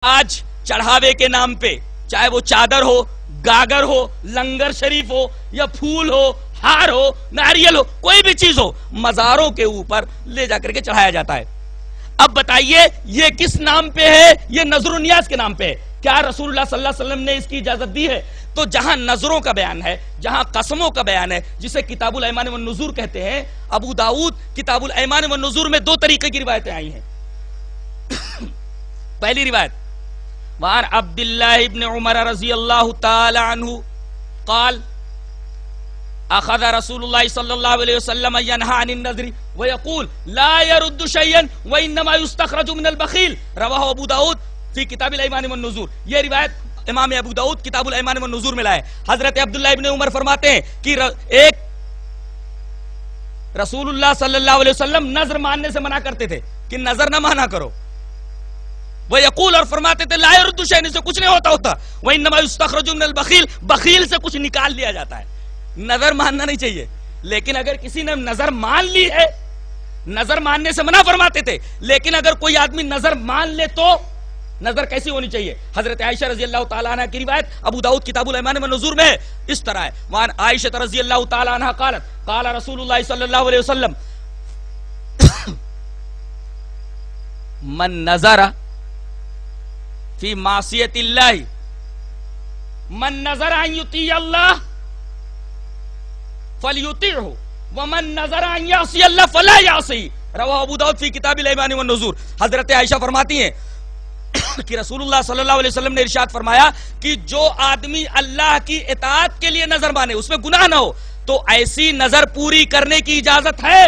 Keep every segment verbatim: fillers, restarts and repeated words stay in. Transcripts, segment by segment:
آج چڑھاوے کے نام پہ چاہے وہ چادر ہو، گاگر ہو، لنگر شریف ہو یا پھول ہو، ہار ہو، ناریل ہو، کوئی بھی چیز ہو، مزاروں کے اوپر لے جا کر کے چڑھایا جاتا ہے۔ اب بتائیے یہ کس نام پہ ہے؟ یہ نظر و نیاز کے نام پہ ہے۔ کیا رسول اللہ صلی اللہ علیہ وسلم نے اس کی اجازت دی ہے؟ تو جہاں نظروں کا بیان ہے، جہاں قسموں کا بیان ہے، جسے کتاب الایمان والنذور کہتے ہیں، ابو داؤد کتاب الایمان والنذور میں دو طریقے کی روایتیں آئی ہیں۔ پہلی روایت وعن عبداللہ ابن عمر رضی اللہ تعالی عنہ قال اخذ رسول اللہ صلی اللہ علیہ وسلم ینہا عن النذر ویقول لا يرد شیئا وانما يستخرج من البخیل، رواہ ابو داؤد فی کتاب الایمان والنذور۔ یہ روایت امام ابو داؤد کتاب الایمان والنذور میں لائے۔ حضرت عبداللہ ابن عمر فرماتے ہیں کہ ایک رسول اللہ صلی اللہ علیہ وسلم نظر ماننے سے منع کرتے تھے کہ نظر نہ مانا کرو، وہ یقول اور فرماتے تھے لا يرد شیئا، سے کچھ نہیں ہوتا ہوتا، وانما يستخرج من البخیل، بخیل سے کچھ نکال لیا جاتا ہے۔ نظر ماننا نہیں چاہیے، لیکن اگر کسی نے نظر مان لی ہے، نظر ماننے سے منع فرماتے تھے، لیکن اگر کوئی آدمی نظر مان لے تو نظر کیسی ہونی چاہیے؟ حضرت عائشہ رضی اللہ تعالیٰ عنہ کی روایت ابو داؤد کتاب الایمان والنذور میں ہے، اس طرح ہے وعن عائشہ رضی اللہ تعالیٰ عنہ قالت قال رسول اللہ صلی اللہ علیہ وسلم من نظر فی معصیت اللہ من نظر ان یطیع اللہ فلیطیعہ ومن نظر ان یعصی اللہ فلا یعصی، رواہ ابو داؤد فی کتاب الایمان والنذور۔ حضرت عائشہ فرماتی ہیں کہ رسول اللہ صلی اللہ علیہ وسلم نے ارشاد فرمایا کہ جو آدمی اللہ کی اطاعت کے لیے نظر مانے، اس میں گناہ نہ ہو، تو ایسی نظر پوری کرنے کی اجازت ہے،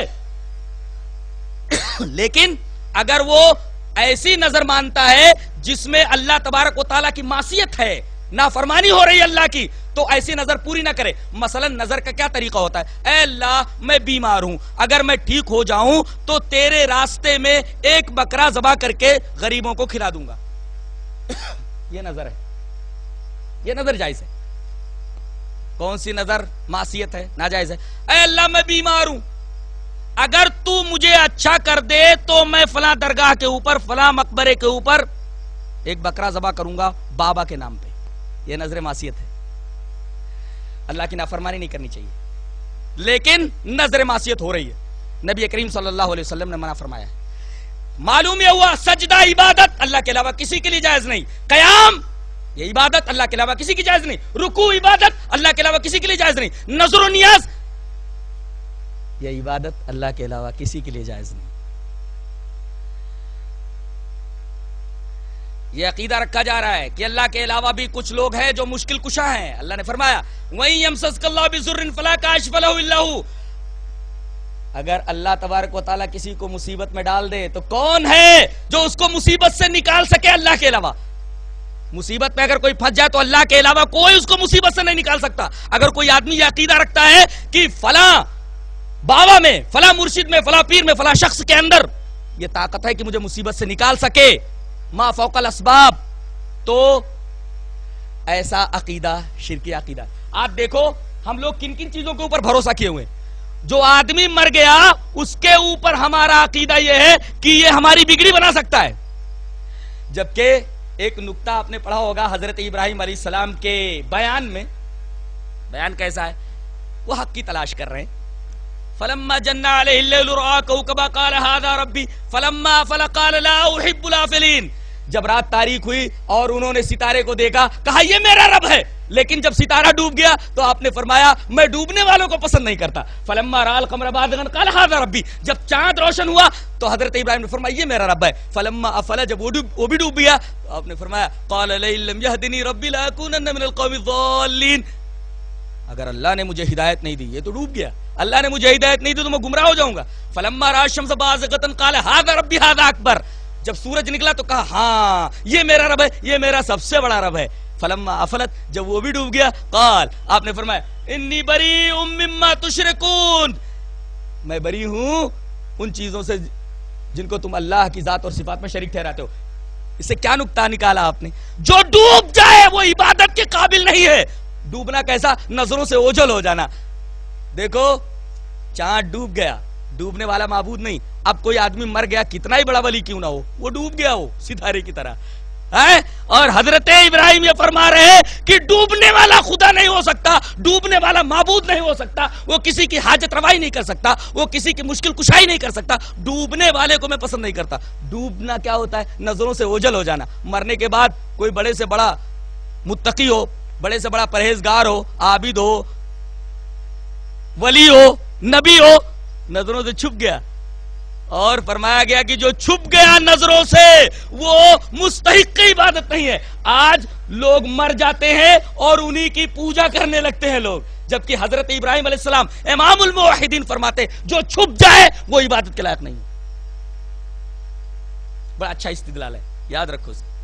لیکن اگر وہ ایسی نظر مانتا ہے جس میں اللہ تبارک و تعالیٰ کی معصیت ہے، نافرمانی ہو رہی ہے اللہ کی، تو ایسی نظر پوری نہ کرے۔ مثلا نظر کا کیا طریقہ ہوتا ہے؟ اے اللہ میں بیمار ہوں، اگر میں ٹھیک ہو جاؤں تو تیرے راستے میں ایک بکرا ذبح کر کے غریبوں کو کھلا دوں گا، یہ نظر ہے، یہ نظر جائز ہے۔ کون سی نظر معصیت ہے، ناجائز ہے؟ اے اللہ میں بیمار ہوں، اگر تو مجھے اچھا کر دے تو میں فلاں درگاہ کے اوپر، فلاں مقبرے کے اوپر ایک بکرا ذبح کروں گا بابا کے نام پہ، یہ نظر معصیت ہے۔ اللہ کی نافرمانی نہیں کرنی چاہیے، لیکن نظر معصیت ہو رہی ہے، نبی کریم صلی اللہ علیہ وسلم نے منع فرمایا ہے۔ معلوم یہ ہوا سجدہ عبادت اللہ کے علاوہ کسی کے لیے جائز نہیں، قیام یہ عبادت اللہ کے علاوہ کسی کی جائز نہیں، رکوع عبادت اللہ کے علاوہ کسی کے لیے جائز نہیں، نظر و نیاز یہ عبادت اللہ کے علاوہ کسی کے لیے جائز نہیں۔ یہ عقیدہ رکھا جا رہا ہے کہ اللہ کے علاوہ بھی کچھ لوگ ہیں جو مشکل کشا ہیں۔ اللہ نے فرمایا وَإِن يَمْسَسْكَ اللَّهُ بِضُرٍّ فَلَا كَاشِفَ لَهُ إِلَّا هُوَ، اگر اللہ تبارک و تعالیٰ کسی کو مصیبت میں ڈال دے تو کون ہے جو اس کو مصیبت سے نکال سکے اللہ کے علاوہ؟ مصیبت میں اگر کوئی پھنس جائے تو اللہ کے علاوہ کوئی اس کو مصیبت سے نہیں نکال سکتا۔ اگر کوئی آدمی یہ عقیدہ رکھتا ہے کہ فلاں بابا میں، فلاں مرشد میں، فلاں پیر میں، فلاں شخص کے اندر یہ طاقت ہے کہ مجھے مصیبت سے نکال سکے، ما فوق الاسباب، تو ایسا عقیدہ شرکی عقیدہ۔ آپ دیکھو ہم لوگ کن کن چیزوں کے اوپر بھروسہ کیے ہوئے ہیں۔ جو آدمی مر گیا اس کے اوپر ہمارا عقیدہ یہ ہے کہ یہ ہماری بگڑی بنا سکتا ہے، جبکہ ایک نکتہ آپ نے پڑھا ہوگا حضرت ابراہیم علیہ السلام کے بیان میں۔ بیان کیسا ہے؟ وہ حق کی تلاش کر رہے ہیں۔ فلما جن علیہ اللیل رأى کوكبا قال هذا ربی فلما افل قال لا احب الافلین، جب رات تاریک ہوئی اور انہوں نے ستارے کو دیکھا کہا یہ میرا رب ہے، لیکن جب ستارہ ڈوب گیا تو آپ نے فرمایا میں ڈوبنے والوں کو پسند نہیں کرتا۔ فلما رأى القمر بازغا قال هذا ربی، جب چاند روشن ہوا تو حضرت ابراہیم نے فرمایا یہ میرا رب ہے۔ فلما افل، جب وہ ڈوب وہ بھی ڈوب گیا تو آپ نے فرمایا قال لئن لم يهدني ربي لاكونن من القوم الضالين، اگر اللہ نے مجھے ہدایت نہیں دی، یہ تو ڈوب گیا، اللہ نے مجھے ہدایت نہیں دی تو میں گمراہ ہو جاؤں گا۔ فلما رأى الشمس بازغة قال هذا ربي هذا اکبر، جب سورج نکلا تو کہا ہاں یہ میرا رب ہے، یہ میرا سب سے بڑا رب ہے۔ فلما افلت، جب وہ بھی ڈوب گیا قال، آپ نے فرمایا انی بریء مما تشرکون، میں بری ہوں ان چیزوں سے جن کو تم اللہ کی ذات اور صفات میں شریک ٹھہراتے ہو۔ اس سے کیا نکتہ نکالا آپ نے؟ جو ڈوب جائے وہ عبادت کے قابل نہیں ہے۔ ڈوبنا کیسا؟ نظروں سے اوجھل ہو جانا۔ دیکھو چاند ڈوب گیا، ڈوبنے والا معبود نہیں۔ اب کوئی آدمی مر گیا کتنا ہی بڑا ولی کیوں نہ ہو، وہ ڈوب گیا ہو ستارے کی طرح ہے، حضرت ابراہیم یہ فرما رہے ہیں کہ ڈوبنے والا خدا نہیں ہو سکتا، ڈوبنے والا معبود نہیں ہو سکتا، وہ کسی کی حاجت روائی نہیں کر سکتا، وہ کسی کی مشکل کشائی نہیں کر سکتا، ڈوبنے والے کو میں پسند نہیں کرتا۔ ڈوبنا کیا ہوتا ہے؟ نظروں سے اوجھل ہو جانا۔ مرنے کے بعد کوئی بڑے سے بڑا متقی ہو، بڑے سے بڑا پرہیزگار ہو، عابد ہو، ولی ہو، نبی ہو، نظروں سے چھپ گیا، اور فرمایا گیا کہ جو چھپ گیا نظروں سے وہ مستحق عبادت نہیں ہے۔ آج لوگ مر جاتے ہیں اور انہی کی پوجا کرنے لگتے ہیں لوگ، جبکہ حضرت ابراہیم علیہ السلام امام الموحدین فرماتے جو چھپ جائے وہ عبادت کے لائق نہیں۔ بڑا اچھا استدلال ہے، یاد رکھو اسے۔